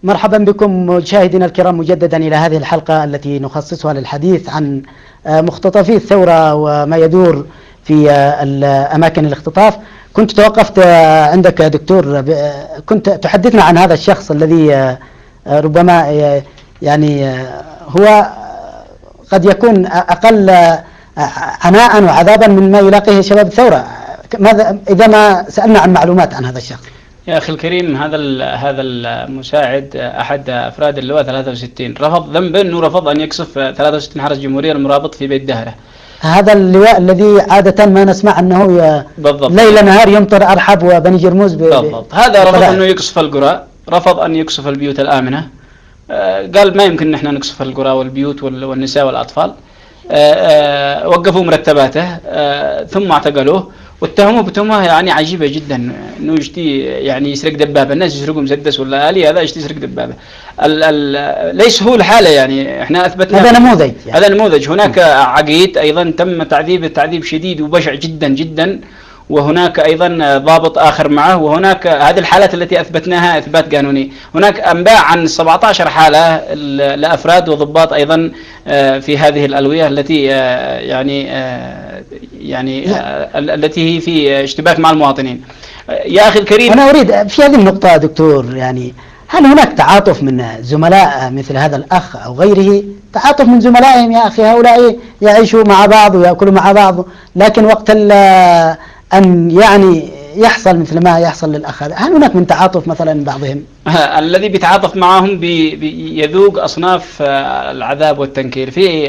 مرحبا بكم مشاهدينا الكرام مجددا إلى هذه الحلقة التي نخصصها للحديث عن مختطفي الثورة وما يدور في أماكن الاختطاف. كنت توقفت عندك دكتور، كنت تحدثنا عن هذا الشخص الذي ربما يعني هو قد يكون أقل عناء وعذابا مما يلاقيه شباب الثورة. ماذا إذا ما سألنا عن معلومات عن هذا الشخص؟ يا أخي الكريم، هذا المساعد أحد أفراد اللواء 63 رفض ذنبه أنه رفض أن يقصف 63 حرس جمهورية المرابط في بيت دهرة. هذا اللواء الذي عادة ما نسمع أنه بالضبط ليل نهار يمطر أرحب وبني جرموز بالضبط. هذا رفض أنه يقصف القرى، رفض أن يقصف البيوت الآمنة. قال ما يمكن نحن نقصف القرى والبيوت والنساء والأطفال. وقفوا مرتباته ثم اعتقلوه واتهموه بتهمه يعني عجيبة جدا، انه يشتي يعني يسرق دبابة. الناس يسرقوا مسدس ولا آلي، هذا يشتي يسرق دبابة. ليس هو الحالة، يعني احنا اثبتنا هذا نموذج يعني. هذا نموذج. هناك عقيد ايضا تم تعذيب شديد وبشع جدا جدا، وهناك أيضا ضابط آخر معه، وهناك هذه الحالات التي أثبتناها إثبات قانوني. هناك أنباء عن 17 حالة لأفراد وضباط أيضا في هذه الألوية التي التي هي في اشتباك مع المواطنين. يا أخي الكريم، أنا أريد في هذه النقطة دكتور، يعني هل هناك تعاطف من زملاء مثل هذا الأخ أو غيره، تعاطف من زملائهم؟ يا أخي هؤلاء يعيشوا مع بعض ويأكلوا مع بعض، لكن وقت أن يعني يحصل مثل ما يحصل للأخ، هل هناك من تعاطف مثلا بعضهم؟ الذي بيتعاطف معهم يذوق أصناف العذاب والتنكيل. في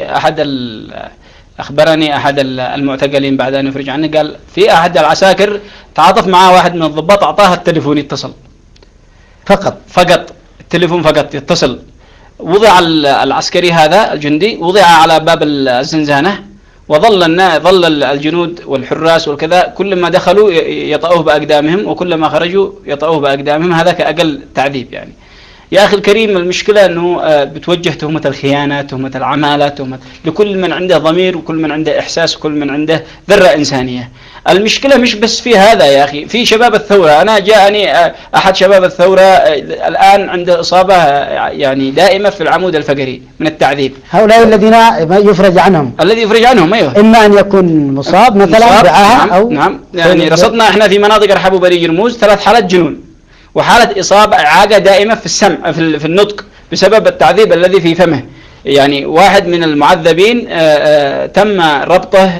أخبرني أحد المعتقلين بعد أن يفرج عنه، قال في أحد العساكر تعاطف معه واحد من الضباط، أعطاه التليفون يتصل فقط التليفون فقط يتصل. وضع العسكري هذا الجندي وضع على باب الزنزانة، ظل الجنود والحراس والكذا كلما دخلوا يطأوه بأقدامهم، وكلما خرجوا يطأوه بأقدامهم. هذا كأقل تعذيب يعني. يا أخي الكريم، المشكلة أنه بتوجه تهمة الخيانة، تهمة العمالة، تهمة لكل من عنده ضمير وكل من عنده إحساس وكل من عنده ذرة إنسانية. المشكلة مش بس في هذا يا أخي، في شباب الثورة. أنا جاءني أحد شباب الثورة الآن عنده إصابة يعني دائمة في العمود الفقري من التعذيب. هؤلاء الذين يفرج عنهم، الذي يفرج عنهم أيوه، إما أن يكن مصاب مثلا بعاهة أو نعم. يعني رصدنا إحنا في مناطق رحب وبني جرموز 3 حالات جنون، وحالة إصابة إعاقة دائمة في السمع في النطق بسبب التعذيب الذي في فمه. يعني واحد من المعذبين تم ربطه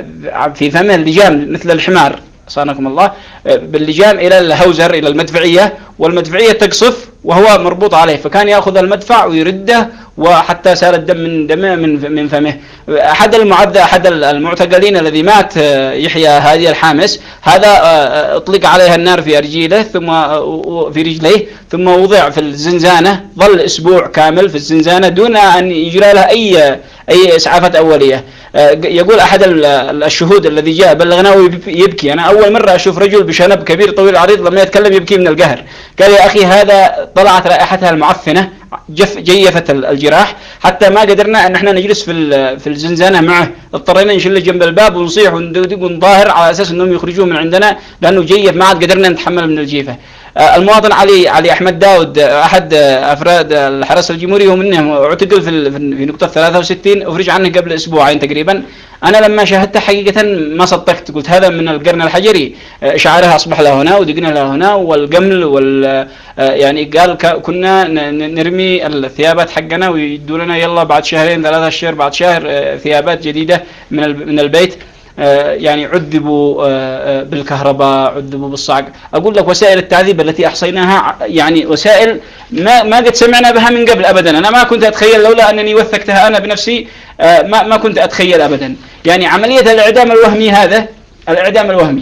في فمه اللجام مثل الحمار صانكم الله، باللجام إلى الهوزر إلى المدفعية، والمدفعية تقصف وهو مربوط عليه، فكان يأخذ المدفع ويرده وحتى سال الدم من دمه من فمه. أحد المعتقلين الذي مات يحيى هادي الحامس، هذا أطلق عليها النار في أرجيله ثم في رجليه، ثم وضع في الزنزانة، ظل أسبوع كامل في الزنزانة دون أن يجرى له أي إسعافات أولية. يقول أحد الشهود الذي جاء بلغناه يبكي. أنا أول مرة أشوف رجل بشنب كبير طويل عريض لما يتكلم يبكي من القهر. قال يا أخي هذا طلعت رائحتها المعفنة، جيفت الجراح، حتى ما قدرنا أن احنا نجلس في الزنزانة معه، اضطرينا نشيله جنب الباب ونصيح وندق ونظاهر على أساس أنهم يخرجوه من عندنا لأنه جيف، ما عاد قدرنا نتحمل من الجيفة. المواطن علي أحمد داود أحد أفراد الحرس الجمهوري ومنهم اعتقل في نقطة 63، أفرج عنه قبل أسبوعين تقريبا. أنا لما شاهدته حقيقة ما صدقت، قلت هذا من القرن الحجري، شعرها أصبح له هنا ودقنا له هنا والقمل يعني قال كنا نرمي الثيابات حقنا ويدوا لنا يلا بعد شهرين 3 أشهر بعد شهر ثيابات جديدة من البيت. يعني عذبوا بالكهرباء، عذبوا بالصعق. أقول لك وسائل التعذيب التي أحصيناها يعني وسائل ما قد سمعنا بها من قبل أبدا. أنا ما كنت أتخيل، لولا أنني وثقتها أنا بنفسي ما كنت أتخيل أبدا. يعني عملية الإعدام الوهمي، هذا الإعدام الوهمي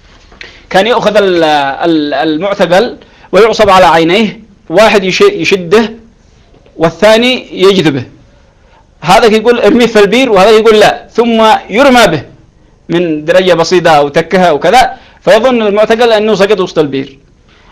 كان يأخذ المعتقل ويعصب على عينيه، واحد يشده والثاني يجذبه، هذا يقول ارميه في البير وهذا يقول لا، ثم يرمى به من درجة بسيطة أو تكها أو كذا، فيظن المعتقل أنه سقط وسط البير.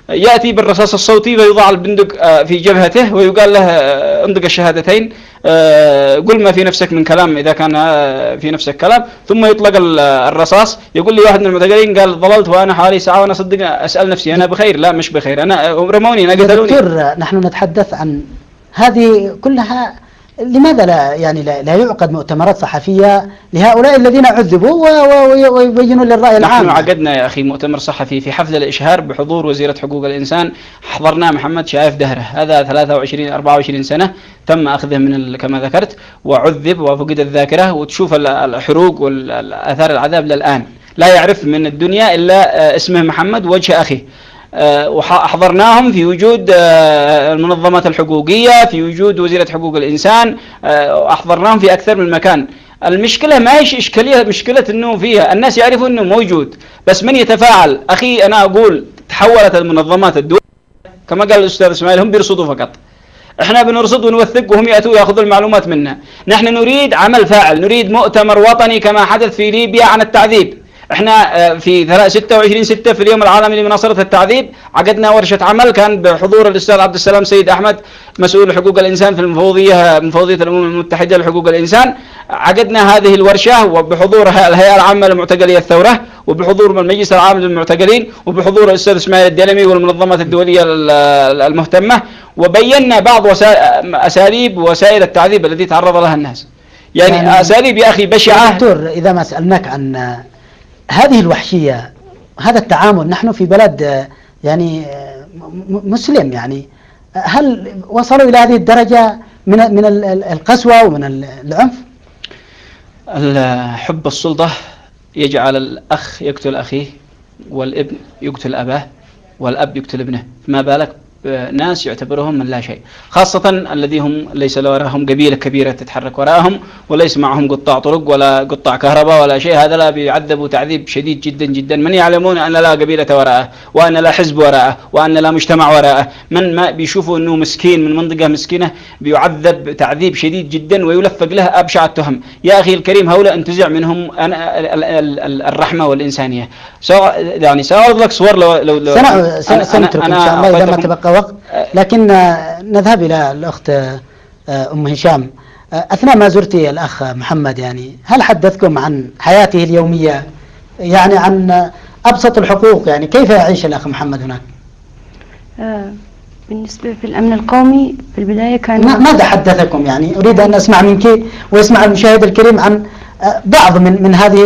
يأتي بالرصاص الصوتي فيوضع البندق في جبهته ويقال له انطق الشهادتين، قل ما في نفسك من كلام إذا كان في نفسك كلام، ثم يطلق الرصاص. يقول لي واحد من المعتقلين قال ظللت وأنا حوالي ساعة وأنا صدق أسأل نفسي أنا بخير؟ لا مش بخير، أنا رموني أنا قتلوني. دكتور نحن نتحدث عن هذه كلها، لماذا لا يعقد مؤتمرات صحفية لهؤلاء الذين عذبوا ويبينوا للرأي العام؟ نحن عقدنا يا أخي مؤتمر صحفي في حفل الإشهار بحضور وزيرة حقوق الإنسان، حضرنا محمد شايف دهره، هذا 23-24 سنة تم أخذه من كما ذكرت وعذب وفقد الذاكرة، وتشوف الحروق والآثار العذاب للآن لا يعرف من الدنيا إلا اسمه محمد ووجه أخيه. وحضرناهم في وجود المنظمات الحقوقية، في وجود وزيرة حقوق الإنسان، أحضرناهم في أكثر من مكان. المشكلة ما هيش إشكالية، مشكلة أنه فيها الناس يعرفوا أنه موجود بس من يتفاعل. أخي أنا أقول تحولت المنظمات الدولية كما قال الأستاذ إسماعيل هم بيرصدوا فقط، احنا بنرصد ونوثق وهم يأتوا يأخذوا المعلومات منا. نحن نريد عمل فاعل، نريد مؤتمر وطني كما حدث في ليبيا عن التعذيب. احنا في 26/6 في اليوم العالمي لمناصرة التعذيب عقدنا ورشة عمل كان بحضور الأستاذ عبد السلام سيد أحمد مسؤول حقوق الإنسان في مفوضية الأمم المتحدة لحقوق الإنسان. عقدنا هذه الورشة وبحضور الهيئة العامة لمعتقلي الثورة وبحضور المجلس العام للمعتقلين وبحضور الأستاذ إسماعيل الدلمي والمنظمات الدولية المهتمة، وبينا بعض أساليب وسائل التعذيب التي تعرض لها الناس، يعني أساليب يا أخي بشعة. دكتور إذا ما سألناك عن هذه الوحشية، هذا التعامل، نحن في بلد يعني مسلم، يعني هل وصلوا إلى هذه الدرجة من القسوة ومن العنف؟ حب السلطة يجعل الأخ يقتل أخيه والابن يقتل أباه والأب يقتل ابنه، ما بالك ناس يعتبرهم من لا شيء، خاصة الذي هم ليس وراءهم قبيلة كبيرة تتحرك وراءهم وليس معهم قطاع طرق ولا قطاع كهرباء ولا شيء. هذا لا بيعذبوا تعذيب شديد جدا جدا، من يعلمون أن لا قبيلة وراءه وأن لا حزب وراءه وأن لا مجتمع وراءه، من ما بيشوفوا أنه مسكين من منطقة مسكينة بيعذب تعذيب شديد جدا ويلفق له أبشع التهم. يا أخي الكريم هؤلاء انتزع منهم الرحمة والإنسانية. يعني سأعرض لك صور لو سنترك إن شاء الله إذا ما تبقى وقت، لكن نذهب إلى الأخت أم هشام. أثناء ما زرتي الأخ محمد، يعني هل حدثكم عن حياته اليومية، يعني عن أبسط الحقوق، يعني كيف يعيش الأخ محمد هناك؟ بالنسبة في الأمن القومي في البداية كان ماذا حدثكم؟ يعني أريد أن أسمع منك ويسمع المشاهد الكريم عن بعض من هذه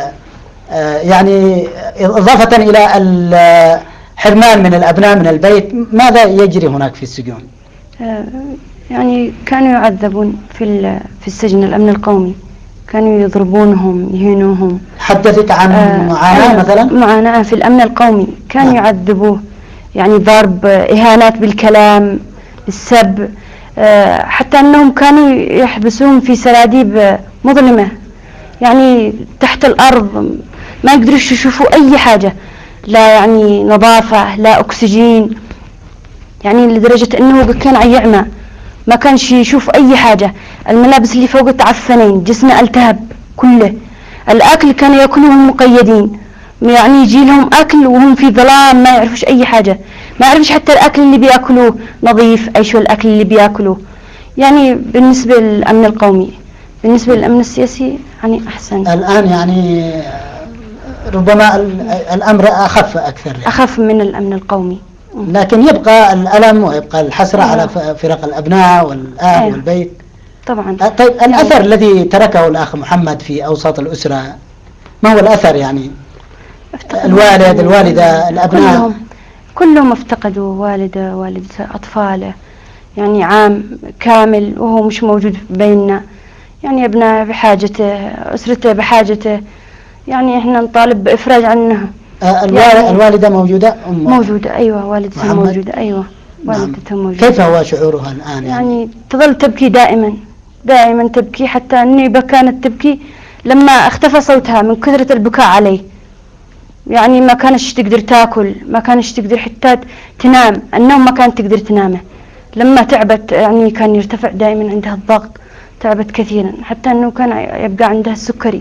يعني إضافة إلى الحرمان من الأبناء من البيت، ماذا يجري هناك في السجون؟ يعني كانوا يعذبون في السجن الأمن القومي، كانوا يضربونهم يهينوهم. حدثك عن معاناة مثلا؟ معاناة في الأمن القومي كانوا يعذبوه، يعني ضرب، إهانات بالكلام، السب، حتى أنهم كانوا يحبسوهم في سراديب مظلمة، يعني تحت الأرض ما يقدروش يشوفوا أي حاجة، لا يعني نظافة لا أكسجين، يعني لدرجة أنه كان عيعمى ما كانش يشوف أي حاجة، الملابس اللي فوق تعفنين، جسمه التهب كله، الأكل كانوا يأكلوهم مقيدين، يعني يجي لهم أكل وهم في ظلام ما يعرفوش أي حاجة، ما يعرفوش حتى الأكل اللي بيأكلوه نظيف أي شو الأكل اللي بيأكلوه. يعني بالنسبة للأمن القومي، بالنسبة للأمن السياسي يعني أحسن الآن، يعني ربما الأمر أخف أكثر، يعني أخف من الأمن القومي، لكن يبقى الألم ويبقى الحسرة على فراق الأبناء والأهل والبيت طبعا. طيب الأثر الذي تركه الأخ محمد في أوساط الأسرة، ما هو الأثر؟ يعني الوالد الوالدة الأبناء كلهم افتقدوا والده والدته أطفاله، يعني عام كامل وهو مش موجود بيننا، يعني ابنه بحاجته، أسرته بحاجته، يعني احنا نطالب بإفراج عنها. يعني الوالدة موجودة؟ موجودة أيوة، والدتها موجودة أيوة، والدتها موجودة. كيف هو شعورها الآن؟ يعني تظل تبكي دائما دائما تبكي، حتى أني كانت تبكي لما اختفى صوتها من كثرة البكاء عليه، يعني ما كانش تقدر تاكل، ما كانش تقدر حتى تنام، النوم ما كانت تقدر تنامه، لما تعبت يعني كان يرتفع دائما عندها الضغط، تعبت كثيرا، حتى أنه كان يبقى عندها السكري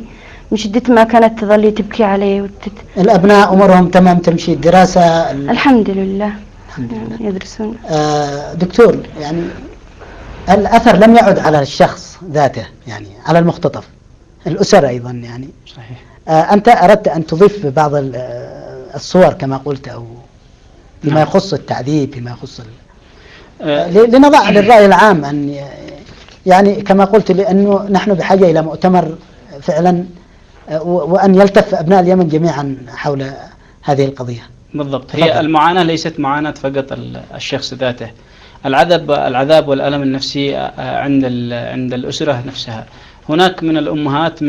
من شدة ما كانت تظل تبكي عليه الأبناء أمورهم تمام، تمشي الدراسة؟ الحمد لله. الحمد لله. يعني يدرسون. دكتور، يعني الأثر لم يعد على الشخص ذاته، يعني على المختطف، الأسر أيضا يعني. صحيح. أنت أردت أن تضيف بعض الصور كما قلت، أو فيما يخص التعذيب، فيما يخص لنضع للرأي العام أن يعني كما قلت، لأنه نحن بحاجة إلى مؤتمر فعلا، وأن يلتف أبناء اليمن جميعا حول هذه القضية. بالضبط. هي المعاناة ليست معاناة فقط الشخص ذاته، العذاب والألم النفسي عند الأسرة نفسها. هناك من الأمهات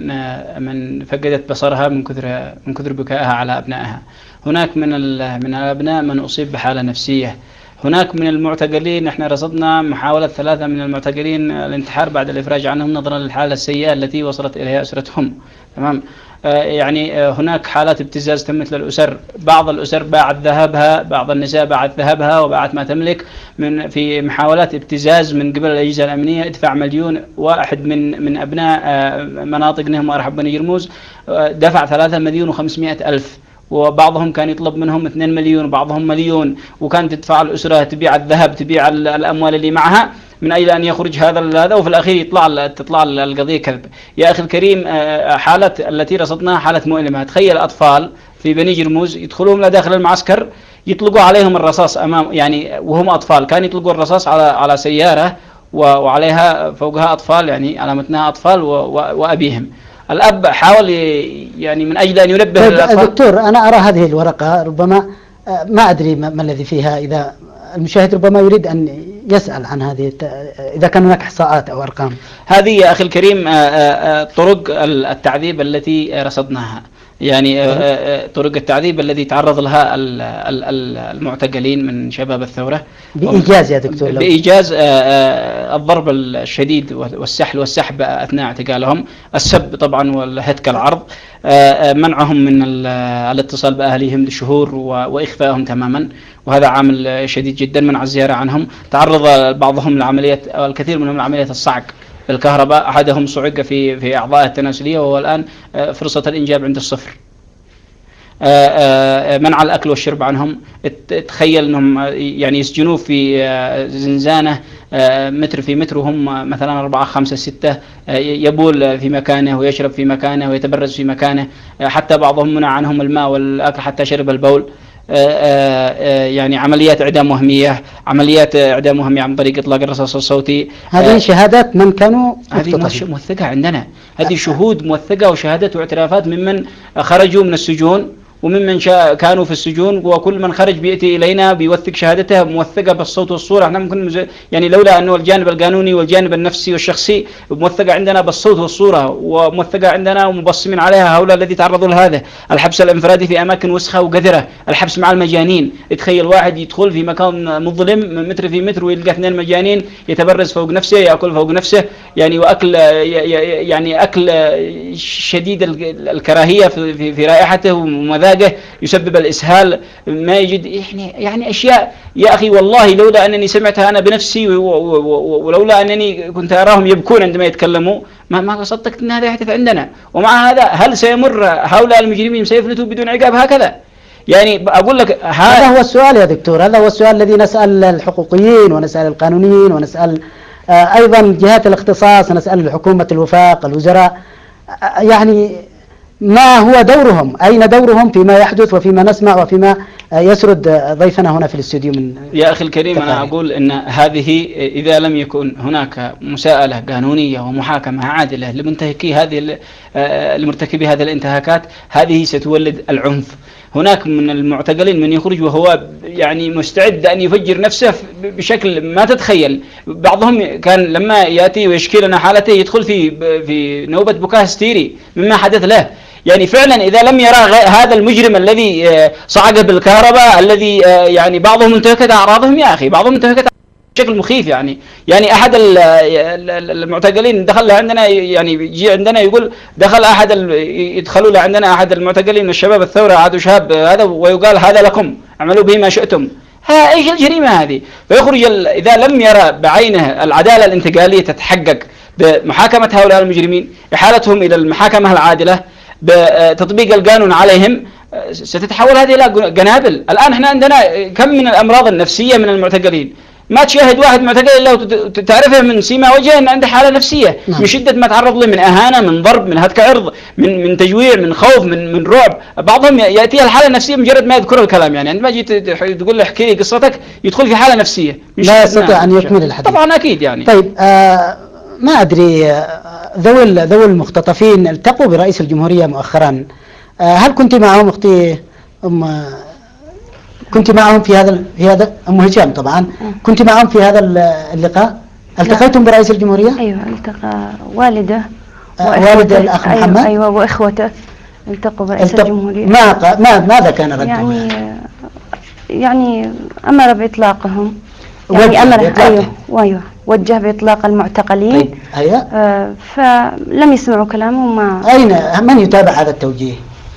من فقدت بصرها من كثر بكائها على أبنائها. هناك من الأبناء من أصيب بحالة نفسية. هناك من المعتقلين، احنا رصدنا محاولة 3 من المعتقلين الانتحار بعد الإفراج عنهم نظرا للحالة السيئة التي وصلت إليها أسرتهم. تمام. يعني هناك حالات ابتزاز تمت للأسر. بعض الأسر باعت ذهبها، بعض النساء باعت ذهبها وباعت ما تملك في محاولات ابتزاز من قبل الأجهزة الأمنية. ادفع 1,000,000. واحد من أبناء مناطق نهم وأرحب بني جرموز دفع 3,500,000، وبعضهم كان يطلب منهم 2 مليون وبعضهم 1,000,000، وكانت تدفع الأسرة تبيع الذهب، تبيع الأموال اللي معها من أجل أن يخرج هذا، وفي الأخير تطلع القضية كذب. يا أخي الكريم، حالة التي رصدناها حالة مؤلمة. تخيل أطفال في بني جرموز يدخلون لداخل المعسكر، يطلقوا عليهم الرصاص يعني وهم أطفال، كان يطلقوا الرصاص على سيارة وعليها فوقها أطفال، يعني على متنها أطفال وأبيهم. الأب حاول يعني من أجل أن ينبه الأطفال. دكتور، أنا أرى هذه الورقة، ربما ما أدري ما الذي فيها، إذا المشاهد ربما يريد أن يسأل عن هذه، إذا كان هناك إحصاءات أو أرقام. هذه يا أخي الكريم طرق التعذيب التي رصدناها، يعني طرق التعذيب الذي تعرض لها المعتقلين من شباب الثورة بإيجاز يا دكتور. بإيجاز الضرب الشديد والسحل والسحب أثناء اعتقالهم، السب طبعا والهتك العرض، منعهم من الاتصال بأهليهم لشهور وإخفائهم تماما، وهذا عامل شديد جدا. منع الزيارة عنهم. تعرض بعضهم لعملية، أو الكثير منهم لعملية الصعق بالكهرباء. أحدهم صعق في أعضائه التناسلية وهو الآن فرصة الإنجاب عند 0. منع الأكل والشرب عنهم. تخيل أنهم يعني يسجنوه في زنزانة متر في متر، وهم مثلا 4 5 6، يبول في مكانه ويشرب في مكانه ويتبرز في مكانه. حتى بعضهم منع عنهم الماء والأكل حتى شرب البول. يعني عمليات إعدام وهمية، عمليات إعدام وهمية عن طريق إطلاق الرصاص الصوتي. هذه شهادات من كانوا هذه موثقة عندنا، هذه شهود موثقة وشهادات واعترافات ممن خرجوا من السجون وممن كانوا في السجون، وكل من خرج بيأتي إلينا بيوثق شهادته موثقة بالصوت والصورة. احنا ممكن يعني لولا أنه الجانب القانوني والجانب النفسي والشخصي موثقة عندنا بالصوت والصورة، وموثقة عندنا ومبصمين عليها هؤلاء الذي تعرضوا لهذا. الحبس الانفرادي في أماكن وسخة وقذرة، الحبس مع المجانين. تخيل واحد يدخل في مكان مظلم متر في متر ويلقى 2 مجانين، يتبرز فوق نفسه، يأكل فوق نفسه، يعني وأكل يعني أكل شديد الكراهية في رائحته ومذاقه، يسبب الإسهال، ما يجد يعني أشياء. يا أخي والله لولا أنني سمعتها أنا بنفسي، ولولا أنني كنت أراهم يبكون عندما يتكلموا، ما صدقت أن هذا يحدث عندنا. ومع هذا هل سيمر هؤلاء المجرمين سيفلتوا بدون عقاب هكذا؟ يعني أقول لك هذا هو السؤال يا دكتور، هذا هو السؤال الذي نسأل الحقوقيين ونسأل القانونيين ونسأل أيضا جهات الاختصاص، نسأل حكومة الوفاق، الوزراء، يعني ما هو دورهم؟ أين دورهم فيما يحدث وفيما نسمع وفيما يسرد ضيفنا هنا في الاستوديو من يا أخي الكريم تفاهم. أنا أقول أن هذه إذا لم يكن هناك مساءلة قانونية ومحاكمة عادلة لمنتهكي هذه لمرتكبي هذه الانتهاكات، هذه ستولد العنف. هناك من المعتقلين من يخرج وهو يعني مستعد أن يفجر نفسه بشكل ما تتخيل. بعضهم كان لما يأتي ويشكي لنا حالته يدخل في نوبة بكاء هستيري مما حدث له. يعني فعلا إذا لم يرى هذا المجرم الذي صعق بالكهرباء، الذي يعني بعضهم انتهكت أعراضهم، يا أخي بعضهم انتهكت بشكل مخيف. يعني أحد المعتقلين دخل عندنا، يعني يجي عندنا يقول دخل يدخلوا عندنا أحد المعتقلين من الشباب الثورة، عادوا شاب هذا، ويقال هذا لكم اعملوا به ما شئتم. ايش الجريمة هذه؟ فيخرج إذا لم يرى بعينه العدالة الانتقالية تتحقق بمحاكمة هؤلاء المجرمين، إحالتهم إلى المحاكمة العادلة، بتطبيق القانون عليهم، ستتحول هذه إلى قنابل. الآن احنا عندنا كم من الأمراض النفسية من المعتقلين، ما تشاهد واحد معتقل إلا وتعرفه من سيما وجهه أن عنده حالة نفسية من شدة ما تعرض له من أهانة، من ضرب، من هتك عرض، من تجويع، من خوف، من رعب. بعضهم يأتي الحالة النفسية مجرد ما يذكر الكلام، يعني عندما جيت تقول له احكي لي قصتك يدخل في حالة نفسية لا يستطيع أن يكمل الحديث. طبعا أكيد يعني. طيب ما أدري، ذوي المختطفين التقوا برئيس الجمهورية مؤخرا، هل كنت معهم أختي كنت معهم في هذا أم هشام طبعا، كنت معهم في هذا اللقاء؟ التقيتم برئيس الجمهورية؟ أيوة، التقى والده والد الأخ محمد. أيوة وإخوته التقوا برئيس الجمهورية. ماذا كان رده؟ يعني أمر بإطلاقهم، يعني أمر أيوة وجه بإطلاق المعتقلين. طيب أيوة. فلم يسمعوا كلامه. من يتابع هذا التوجيه؟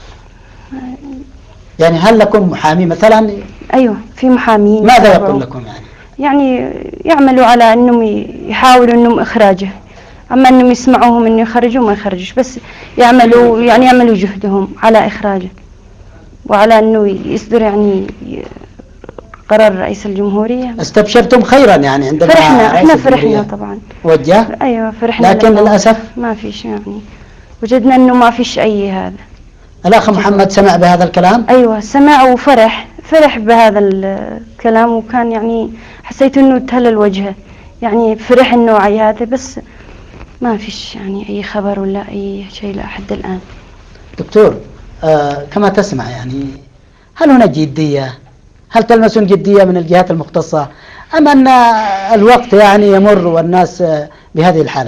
يعني هل لكم محامي مثلا؟ أيوة في محامين. ماذا يقول لكم يعني يعملوا على أنهم يحاولوا أنهم إخراجه، أما أنهم يسمعوهم أنه يخرجوا ما يخرجوش، بس يعملوا جهدهم على إخراجه وعلى أنه يصدر يعني قرار رئيس الجمهورية. استبشرتم خيرا يعني عندما احنا فرحنا طبعا. وجه؟ أيوة فرحنا، لكن للأسف ما فيش، يعني وجدنا أنه ما فيش أي هذا. الأخ محمد سمع بهذا الكلام؟ أيوة سمع وفرح بهذا الكلام، وكان يعني حسيت أنه تهلل وجهه، يعني فرح النوعي هذا، بس ما فيش يعني أي خبر ولا أي شيء لحد الآن. دكتور كما تسمع يعني هل هناك جدية؟ هل تلمسون جدية من الجهات المختصة أم أن الوقت يعني يمر والناس بهذه الحالة؟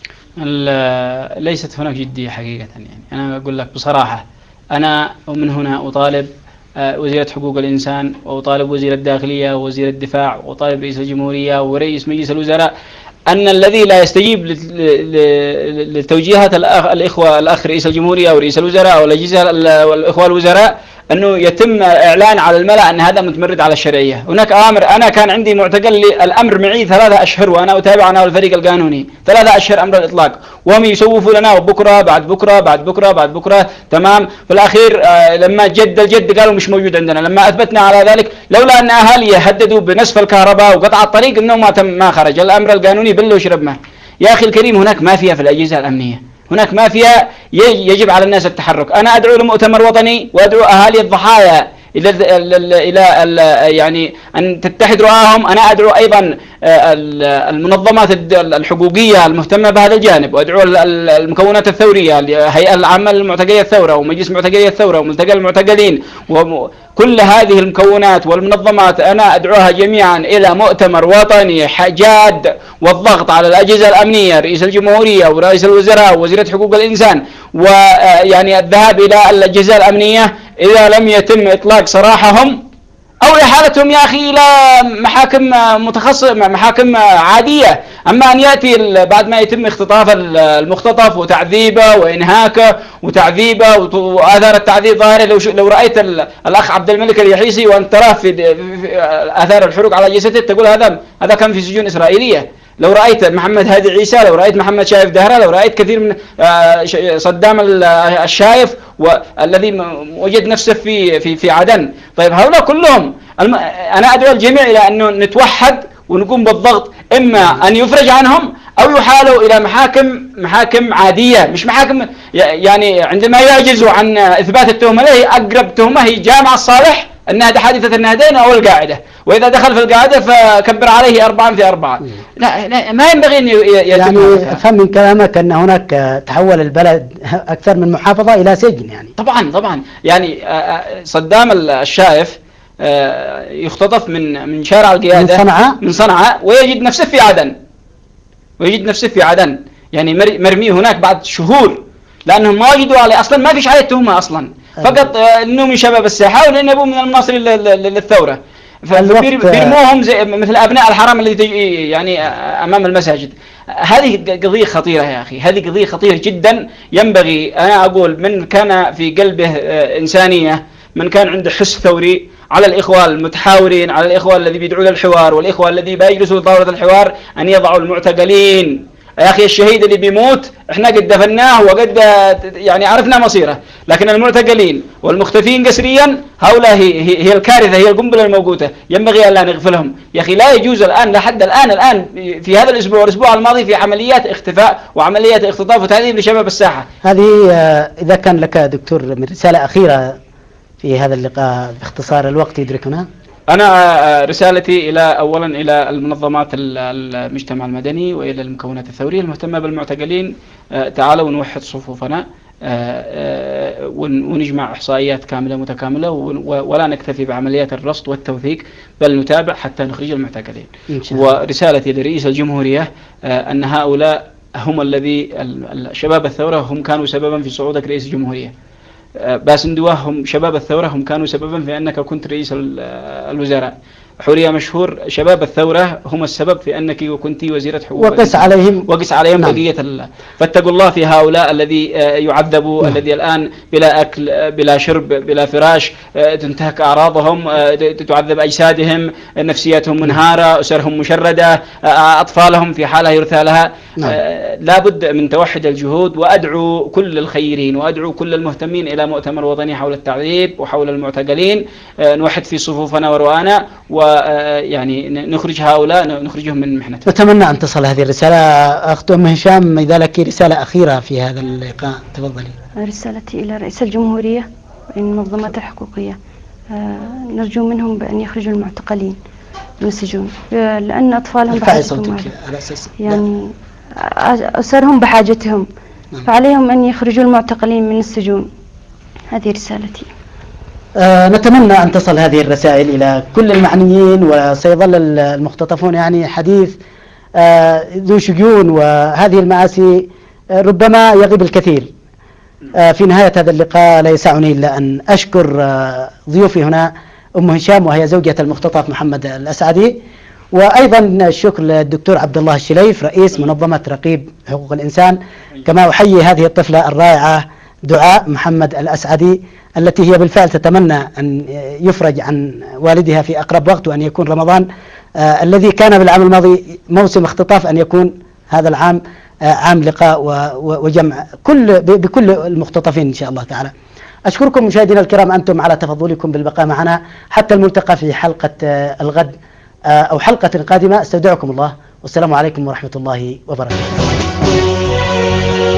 ليست هناك جدية حقيقة. يعني أنا أقول لك بصراحة، أنا من هنا أطالب وزيرة حقوق الإنسان، وأطالب وزير الداخلية ووزير الدفاع، وأطالب رئيس الجمهورية ورئيس مجلس الوزراء أن الذي لا يستجيب لتوجيهات الأخ رئيس الجمهورية ورئيس الوزراء والأجهزة والإخوة الوزراء أنه يتم إعلان على الملأ أن هذا متمرد على الشرعية. هناك أمر، أنا كان عندي معتقل الأمر معي 3 أشهر وأنا أتابع أنا والفريق القانوني 3 أشهر أمر الإطلاق، وهم يسوفوا لنا بكرة بعد بكرة بعد بكرة بعد بكرة، تمام. في الأخير لما جد الجد قالوا مش موجود عندنا. لما أثبتنا على ذلك، لولا أن أهالي يهددوا بنسف الكهرباء وقطع الطريق، إنه ما خرج الأمر القانوني بل وشرب ماء. يا أخي الكريم، هناك مافيا في الأجهزة الأمنية، هناك مافيا يجب على الناس التحرك. أنا أدعو لمؤتمر وطني وأدعو أهالي الضحايا إلى يعني أن تتحد رؤاهم. أنا أدعو أيضا المنظمات الحقوقية المهتمة بهذا الجانب، وأدعو المكونات الثورية، الهيئة العامة للمعتقلي الثورة ومجلس معتقلي الثورة وملتقى المعتقلين، وكل هذه المكونات والمنظمات أنا أدعوها جميعا إلى مؤتمر وطني جاد، والضغط على الأجهزة الأمنية، رئيس الجمهورية ورئيس الوزراء ووزيرة حقوق الإنسان، ويعني الذهاب إلى الأجهزة الأمنية إذا لم يتم إطلاق سراحهم أو إحالتهم يا أخي إلى محاكم متخصصة، محاكم عادية. أما أن يأتي بعد ما يتم اختطاف المختطف وتعذيبه وإنهاكه وتعذيبه وآثار التعذيب ظاهرة. لو رأيت الأخ عبد الملك اليحيسي وأنت تراه في آثار الحروق على جسده تقول هذا كان في سجون إسرائيلية. لو رأيت محمد هادي عيسى، لو رأيت محمد شايف دهرة، لو رأيت كثير من صدام الشايف والذي وجد نفسه في عدن. طيب هؤلاء كلهم أنا أدعو الجميع إلى أنه نتوحد ونقوم بالضغط، إما أن يفرج عنهم أو يحالوا إلى محاكم عادية، مش محاكم يعني عندما يعجزوا عن إثبات التهمة له. أقرب تهمة هي جامع الصالح أنها حادثة النهدين أو القاعدة، وإذا دخل في القاعدة فكبر عليه 4 في 4. لا ما ينبغي أن يتم. يعني أفهم من كلامك أن هناك تحول البلد أكثر من محافظة إلى سجن يعني. طبعا يعني صدام الشايف يختطف من شارع القيادة من صنعاء ويجد نفسه في عدن، يعني مرمي هناك بعد شهور، لأنهم ما وجدوا عليه أصلا، ما فيش عليه تهمة أصلا، فقط أنه من شباب الساحة ولأنه أبوه من المناصرين للثورة، فبيرموهم مثل أبناء الحرام اللي يعني أمام المساجد. هذه قضية خطيرة يا أخي، هذه قضية خطيرة جدا. ينبغي، أنا أقول، من كان في قلبه إنسانية، من كان عنده حس ثوري، على الإخوة المتحاورين، على الإخوة الذي بيدعوا للحوار والإخوة الذي بيجلسوا طاولة الحوار، أن يضعوا المعتقلين يا أخي الشهيد اللي بيموت إحنا قد دفناه وقد يعني عرفنا مصيره، لكن المعتقلين والمختفين قسريا هؤلاء هي الكارثة، هي القنبلة الموجودة، ينبغي ألا نغفلهم. يا أخي لا يجوز الآن لحد الآن في هذا الأسبوع والأسبوع الماضي في عمليات اختفاء وعمليات اختطاف وتهذيب لشباب الساحة. هذه إذا كان لك دكتور من رسالة أخيرة في هذا اللقاء باختصار الوقت يدركنا. أنا رسالتي أولا إلى المنظمات المجتمع المدني وإلى المكونات الثورية المهتمة بالمعتقلين، تعالوا نوحد صفوفنا ونجمع إحصائيات كاملة متكاملة ولا نكتفي بعمليات الرصد والتوثيق، بل نتابع حتى نخرج المعتقلين. ورسالتي لرئيس الجمهورية أن هؤلاء هم الذي شباب الثورة هم كانوا سببا في صعودك رئيس الجمهورية. باسندواه هم شباب الثورة هم كانوا سببا في أنك كنت رئيس الوزراء. حورية مشهور شباب الثورة هم السبب في أنك كنت وزيرة حقوق وقس عليهم نعم. بقية فاتقوا الله في هؤلاء الذي يعذبوا نعم. الذي الآن بلا أكل بلا شرب بلا فراش، تنتهك أعراضهم، تعذب أجسادهم، نفسياتهم منهارة، أسرهم مشردة، أطفالهم في حالة يرثى لها نعم. لا بد من توحد الجهود، وأدعو كل الخيرين وأدعو كل المهتمين إلى مؤتمر وطني حول التعذيب وحول المعتقلين، نوحد في صفوفنا وروانا ويعني نخرج هؤلاء نخرجهم من محنتهم. نتمنى أن تصل هذه الرسالة. أخت أم هشام إذا لك رسالة أخيرة في هذا اللقاء تفضلي. رسالتي إلى رئيس الجمهورية والمنظمات الحقوقية، نرجو منهم بأن يخرجوا المعتقلين من السجون، لأن أطفالهم بحاجتهم، يعني أسرهم بحاجتهم، فعليهم أن يخرجوا المعتقلين من السجون. هذه رسالتي. نتمنى أن تصل هذه الرسائل إلى كل المعنيين، وسيظل المختطفون يعني حديث ذو شجون، وهذه المآسي ربما يغيب الكثير. في نهاية هذا اللقاء لا يسعني إلا أن أشكر ضيوفي هنا أم هشام وهي زوجة المختطف محمد الأسعدي، وأيضا الشكر للدكتور عبد الله الشليف رئيس منظمة رقيب حقوق الإنسان. كما أحيي هذه الطفلة الرائعة دعاء محمد الأسعدي التي هي بالفعل تتمنى أن يفرج عن والدها في أقرب وقت، وأن يكون رمضان الذي كان بالعام الماضي موسم اختطاف أن يكون هذا العام عام لقاء وجمع بكل المختطفين إن شاء الله تعالى. أشكركم مشاهدينا الكرام أنتم على تفضلكم بالبقاء معنا حتى الملتقى في حلقة الغد أو حلقة قادمة. استودعكم الله والسلام عليكم ورحمة الله وبركاته.